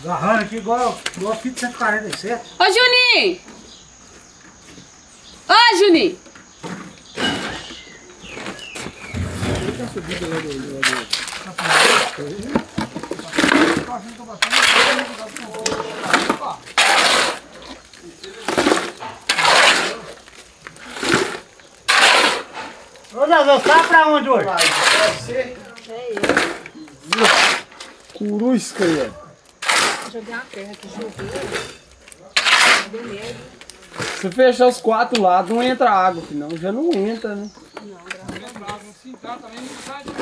Agarrando aqui igual a fita 147. Ô, Juninho! Ô, Juninho! Ô, Deus, tá pra onde hoje? Curusca aí. Joguei uma terra aqui, choveu. Deu medo. Se fechar os 4 lados, não entra água, senão já não entra, né? Não, graças a Deus. Se entrar também não sai de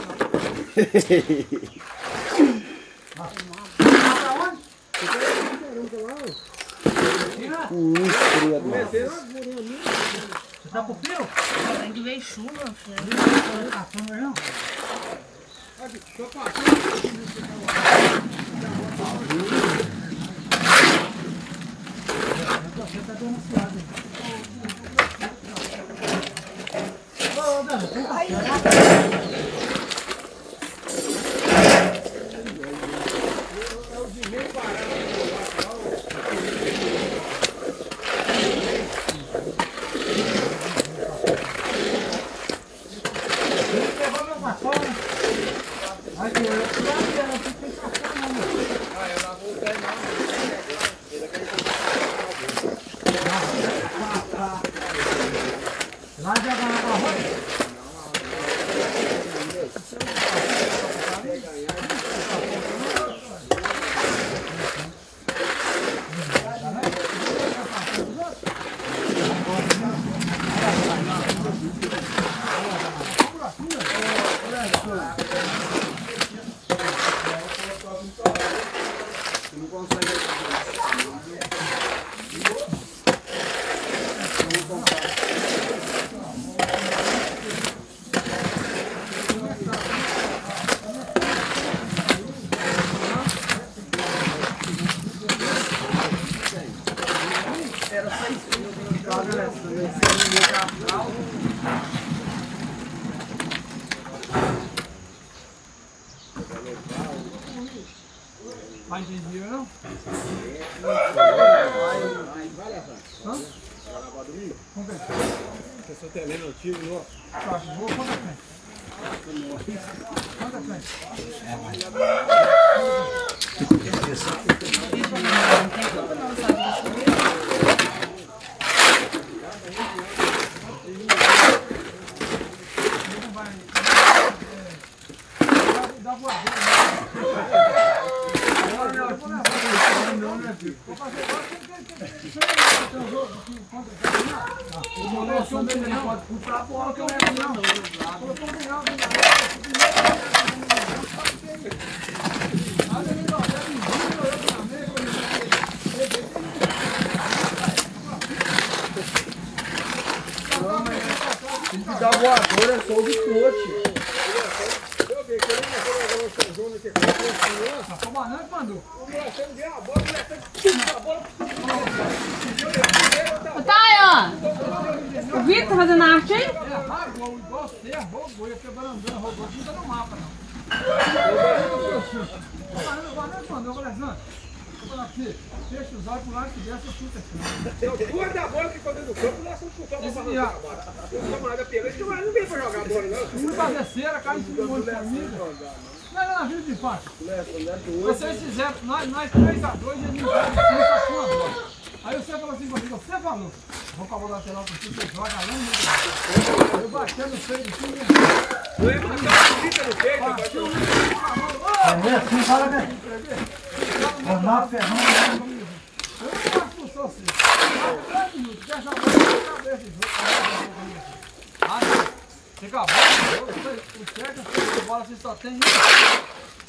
Você tá pro pio? Tem que ver chuva, filho. Você tá denunciado aí. Ô, Deus, você tá lá de água na arroz? mais de dia, não? Você só tem lendo antigo, não? Vou quanto é frente? Quanto é frente? Dá voadora, vou fazer agora tem um jogo que conta o moleque não pode comprar a bola que eu levo não. Colocou um real, Tem que dar voadora, é só o biscote. eu vi que ele não foi o Júnior que foi o comandante mandou. O moleque não deu a bola, o moleque a bola. Ô, Tayan! O Vitor tá fazendo arte aí? É raro, igual você, roubou, eu quebrando andando, roubou, não tá no mapa não. O comandante mandou, Alexandre. Fecha os olhos pro lado que desce, eu chuto aqui. Duas da bola que ficou dentro do campo, nós estamos chutando pra fazer o camarada pegou, esse camarada não veio pra jogar a bola, não. Fui fazer cera, cai em cima do monte de família. Não, vida de fato. Vocês fizeram, nós 3x2 e eles não fizeram a bola. Aí você falou assim, você falou, vou pra bola lateral pra você joga lá no meio. Eu batendo no peito de cima. Eu ia matar uma fita no peito, bateu. É assim, fala bem. Ronaldo Fernando. Eu não faço função assim. 3 minutos, deixa a bola na cabeça de jogo. Ah, não. Você acabou de jogo, o certo é que a bola você só tem isso.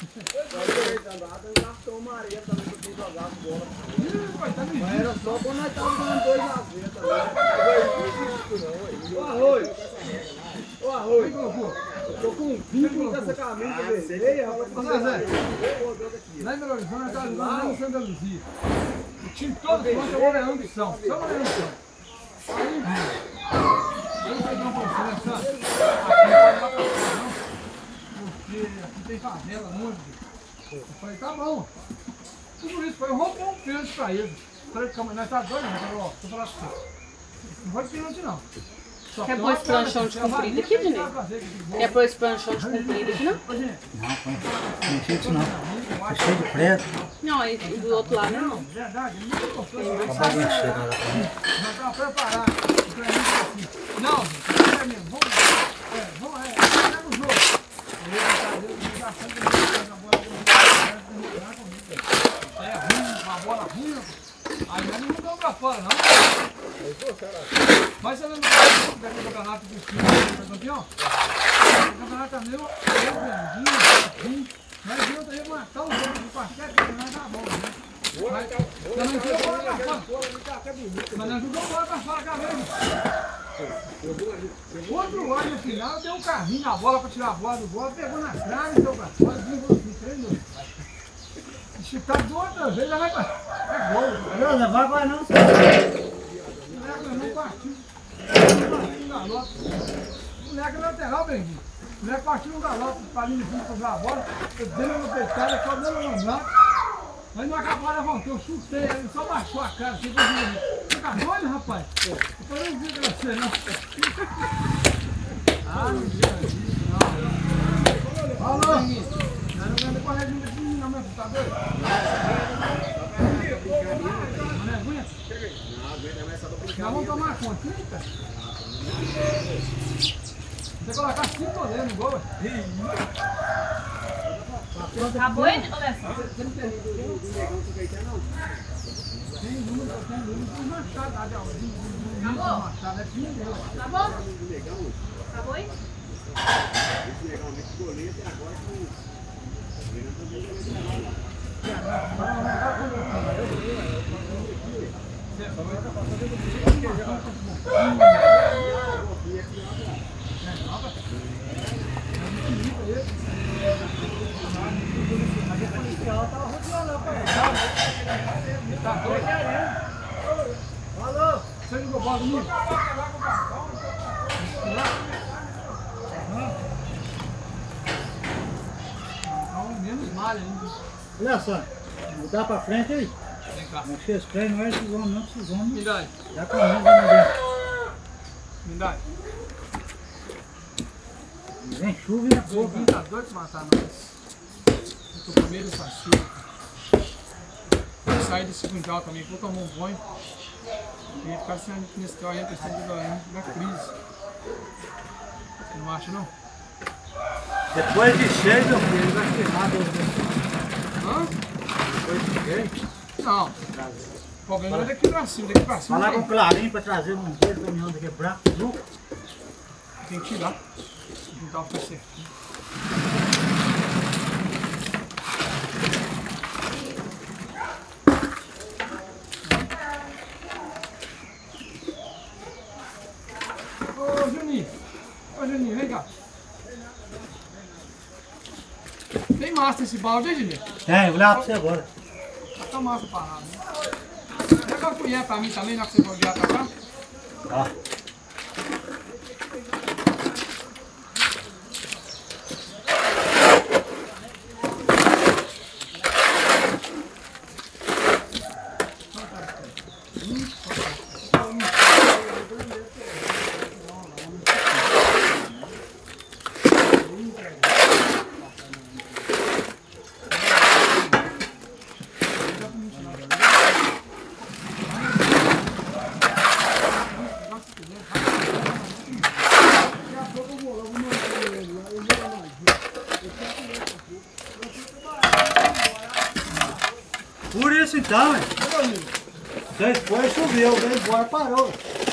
Mas era só quando nós estávamos dando 2x0 também. Ô Arroz, eu tô com um vínculo dessa camisa vermelha, rapaz. Lá em Belo Horizonte, nós estávamos jogando lá no Santa Luzia. O time todo contra o Moreão do São. Só o Moreão do São. Aí, eu falei, não, professor, aqui não pode dar pra fora, não. Porque aqui tem favela, longe. Eu falei, tá bom. Tudo isso foi pênalti pra eles. Falei, calma, nós tá doido, né? Falei, ó, vou falar pra você. Não vai de pênalti, não. Quer pôr esse planchão de comprido aqui, Dinei? Quer pôr esse planchão de comprido aqui, não? Não, não cheio disso não. Tá cheio de preto. Não, e do outro lado não. Verdade, não gostou. Acabou de encher lá pra mim. Nós estamos preparados. Não, gente, é mesmo. Vamos, pega o jogo. É ruim, uma bola ruim. Aí nós não mudamos pra fora, não. Mas você não pega o campeonato do time, tá campeão? O campeonato tá meio grandinho, nós vimos aí matar o jogo do basquete, porque nós tá bom, né? Mas não jogou bola pra fora. Mas não jogou bola pra fora, cara. Outro gol no final, deu um carrinho na bola pra tirar a bola do gol, pegou na trave, deu pra fora, treinou. Se tá de outra vez, ela vai pra... É gol. Não vai agora não, O moleque não partiu. No galope. O moleque é lateral, Benguinho. O moleque partiu no galope pra linha de fundo pra jogar a bola. Eu dei uma peitada, só deu uma mandada. Mas não acabou, levantou, eu chutei, ele só baixou a cara. Você tá doido, rapaz? Eu falei, não vi pra você, não. Ah, não vi, não. Alô, Benguinho. Nós não vamos correr junto aqui, não, meu filho, tá doido? Não aguenta? Nós vamos tomar conta, cara. Você colocar 5 goleiros no gol, Acabou, hein, Alessandro? tem número de machado. Acabou? Tá bom? Acabou, hein? Esse legalmente goleiro até agora com... Alô, você jogou bola comigo? Menos malha ainda. Olha só, mudar pra frente aí. Vem cá. Mexer os pés, não é esses homens, não, esses homens. Me dá aí. Já comigo, né? Me dá aí. Vem chuva e a O boca. Benguinho tá doido pra matar nós. Eu tô com medo dessa chuva. Vou sair desse quintal também, vou tomar um banho. E ia ficar sem nesse carro aí, a questão da crise. Você não acha, não? Depois de cheio, meu filho, ele vai queimar Deus. Hã? Depois de cheio. Não. O problema é daqui pra cima, daqui pra cima. Falar com o Clarinho pra trazer um dia do caminhão daqui pra cá. Tem que tirar. O quintal fica certinho. Ô Juninho, vem cá. Tem massa esse balde aí, Juninho? Tem, vou levar pra você agora. Tá massa parada, né? Pega uma colher pra mim também, já que você vai virar pra cá. Ó. Por isso então, hein? Depois choveu, veio embora, parou.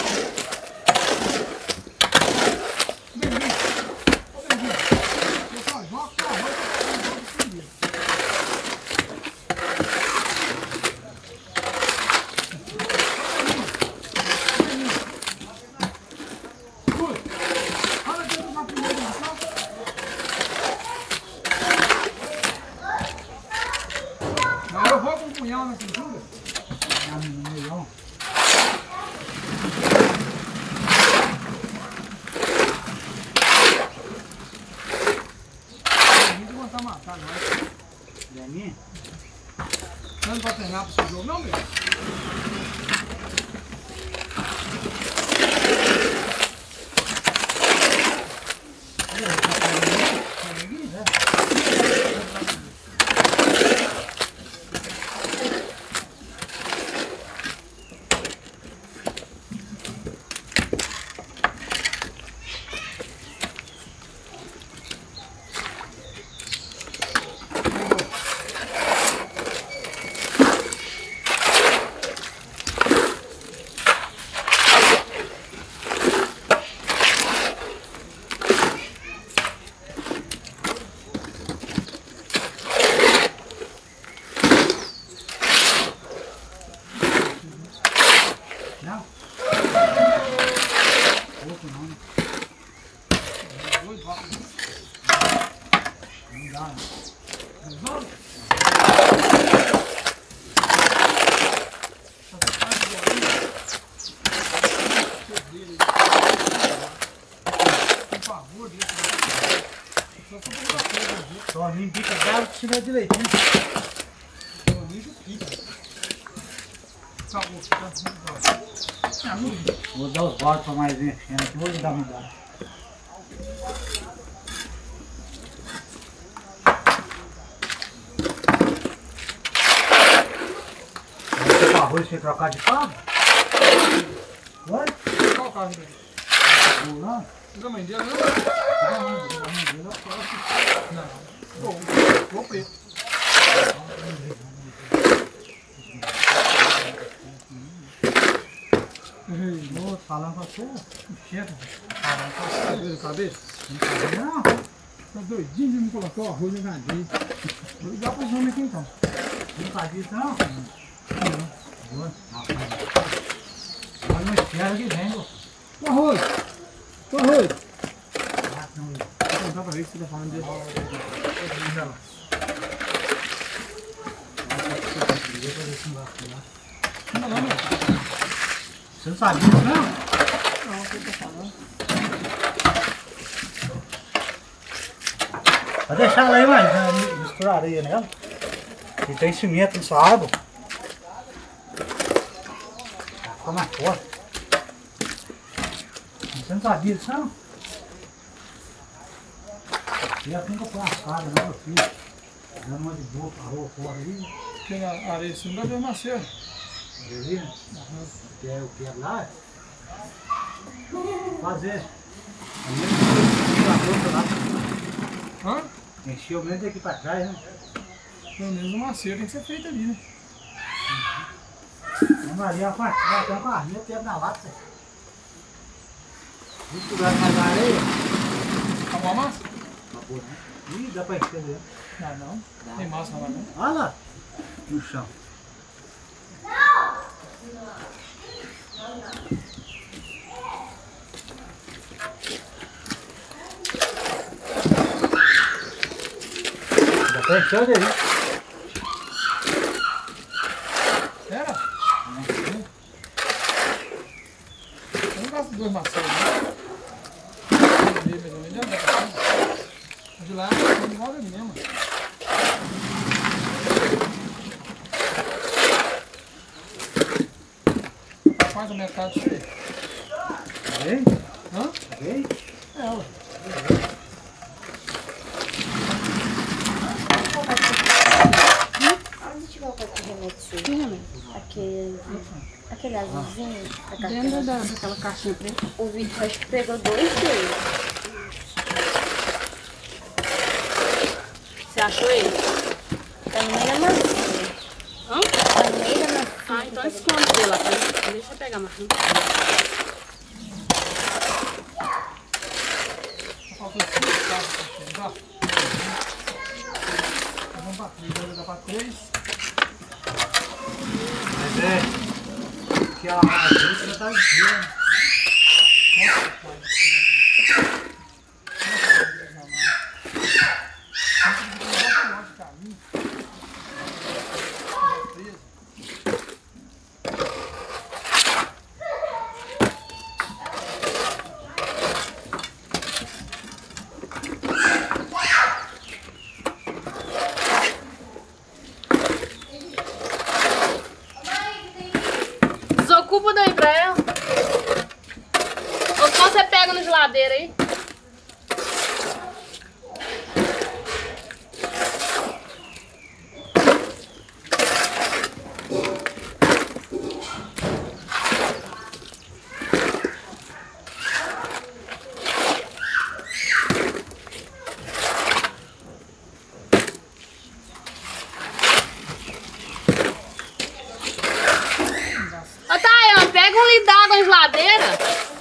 Eu vou com o punhal na cintura. No meião. Tem que botar matar nós. E a minha? treinando pra treinar pro seu jogo, não, meu? Só a mim pica galo que tiver direitinho. Vou dar os botes para mais enchendo aqui, vou dar uma mudada. O arroz foi trocar de carro? Vai? Qual o carro dele? Não. Da mãe dele, não? Não. Vou preto. Vou falando pra você, chega. Falando pra você, cabeça? Não. Tá doidinho de me colocar o arroz no gadinho. Vou ligar pros homens aqui então. Não faz isso não? Não. Mas não espera que vem, pô. O arroz! O arroz! Não. Vou contar pra ver que você tá falando dele. Não, não, não. Você não sabia disso não? Não, o que eu tô falando? Vai deixar ela aí, mas misturar areia nela. E tem cimento nessa água. Vai ficar mais forte. Você não sabia disso não? E assim que eu ponho a cara, né, meu filho? Dando uma de boa pra rua fora aí. Porque na areia assim não dá ver macio. Beleza? Que é o que é lá? Fazer. Hã? Encheu o menos daqui pra trás, né? Pelo menos o macio tem que ser feito ali, né? A Maria vai ter uma carrinha tempo na lata. Misturar mais areia. Acabou a massa? Acabou, né? Ih, dá pra encher mesmo. Não, não. Tem massa lá, não. Olha lá. No chão. Dá pra encher dele. Era? Eu não gosto de dois maçãs, né? Mais ou menos, já dá. De lá, não igual a mim mesmo. Tá quase a metade cheia. Bem? Hã? Bem? É, ué. Onde tiver o pacote de remédio sujo? Aquele azulzinho da caixa. Dentro daquela caixinha preta. O Vitor acho que pegou 2 deles. Você achou ele? Tá no meio da massinha. Hã? Tá no meio da massinha. Ah, então esconde ele lá. Deixa eu pegar a marrinha. Faltou 5 carros pra chegar. Vamos pra 3, agora dá pra 3. Mas é. Que a gente já tá vendo. culpa daí pra ela. Ou só você pega na geladeira aí. Ô, Tayan, pega um litro d'água na geladeira.